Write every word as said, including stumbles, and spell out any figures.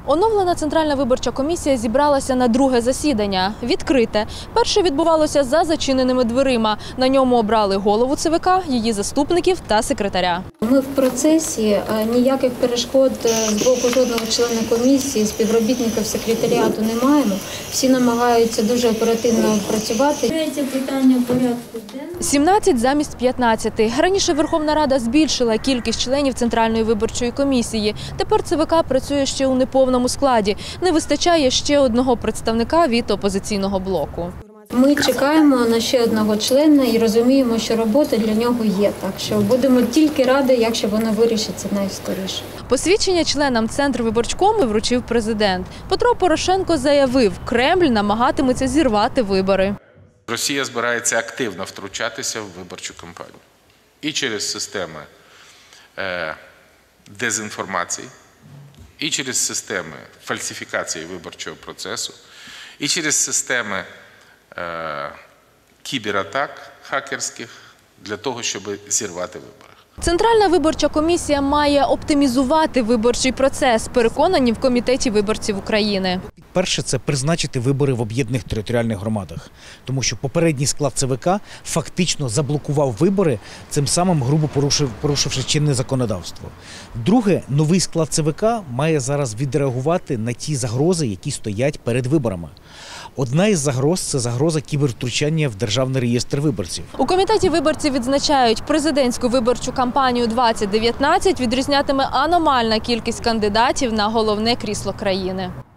Оновлена Центральна виборча комісія зібралася на друге засідання. Відкрите. Перше відбувалося за зачиненими дверима. На ньому обрали голову Це Ве Ка, її заступників та секретаря. Ми в процесі, ніяких перешкод з боку жодного члена комісії, співробітників секретаріату не маємо. Всі намагаються дуже оперативно працювати. Третє питання порядку денного. сімнадцять замість п'ятнадцяти. Раніше Верховна Рада збільшила кількість членів Центральної виборчої комісії. Тепер Це Ве Ка працює ще у неповному складі. Не вистачає ще одного представника від опозиційного блоку. Ми чекаємо на ще одного члена і розуміємо, що робота для нього є. Так що будемо тільки раді, якщо воно вирішиться найскоріше. Посвідчення членам Центрвиборчкому вручив президент. Петро Порошенко заявив, Кремль намагатиметься зірвати вибори. Росія збирається активно втручатися в виборчу кампанію. І через системи е, дезінформації, і через системи фальсифікації виборчого процесу, і через системи е, кібератак хакерських для того, щоб зірвати вибори. Центральна виборча комісія має оптимізувати виборчий процес, переконані в Комітеті виборців України. Перше – це призначити вибори в об'єднаних територіальних громадах, тому що попередній склад Це Ве Ка фактично заблокував вибори, цим самим грубо порушив, порушивши чинне законодавство. Друге, новий склад Це Ве Ка має зараз відреагувати на ті загрози, які стоять перед виборами. Одна із загроз – це загроза кібервтручання в Державний реєстр виборців. У Комітеті виборців відзначають, президентську виборчу кампанію двадцять дев'ятнадцять відрізнятиме аномальна кількість кандидатів на головне крісло країни.